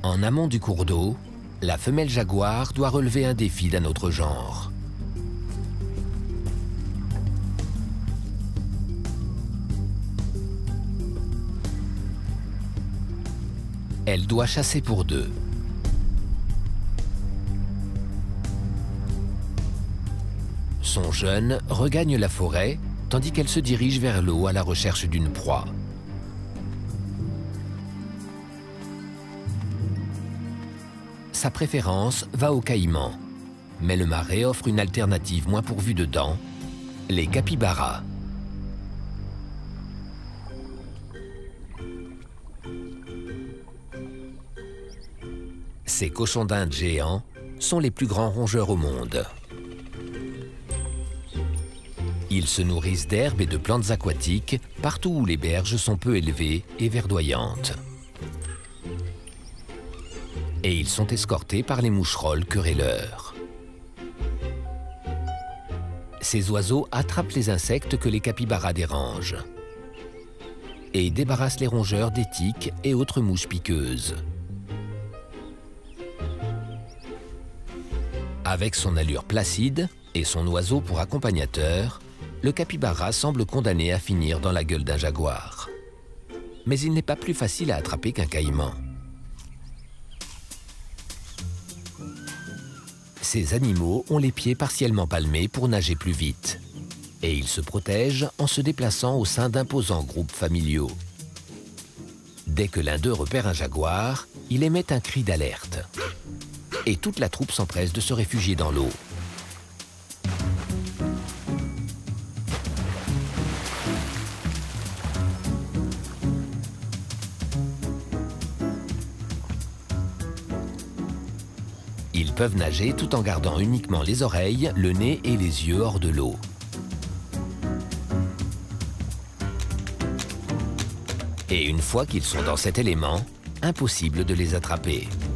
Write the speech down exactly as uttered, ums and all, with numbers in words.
En amont du cours d'eau, la femelle jaguar doit relever un défi d'un autre genre. Elle doit chasser pour deux. Son jeune regagne la forêt, tandis qu'elle se dirige vers l'eau à la recherche d'une proie. Sa préférence va au caïman, mais le marais offre une alternative moins pourvue de dents, les capybaras. Ces cochons d'Inde géants sont les plus grands rongeurs au monde. Ils se nourrissent d'herbes et de plantes aquatiques partout où les berges sont peu élevées et verdoyantes. Et ils sont escortés par les moucherolles querelleurs. Ces oiseaux attrapent les insectes que les capybaras dérangent et débarrassent les rongeurs des tiques et autres mouches piqueuses. Avec son allure placide et son oiseau pour accompagnateur, le capybara semble condamné à finir dans la gueule d'un jaguar. Mais il n'est pas plus facile à attraper qu'un caïman. Ces animaux ont les pieds partiellement palmés pour nager plus vite. Et ils se protègent en se déplaçant au sein d'imposants groupes familiaux. Dès que l'un d'eux repère un jaguar, il émet un cri d'alerte. Et toute la troupe s'empresse de se réfugier dans l'eau. Ils peuvent nager tout en gardant uniquement les oreilles, le nez et les yeux hors de l'eau. Et une fois qu'ils sont dans cet élément, impossible de les attraper.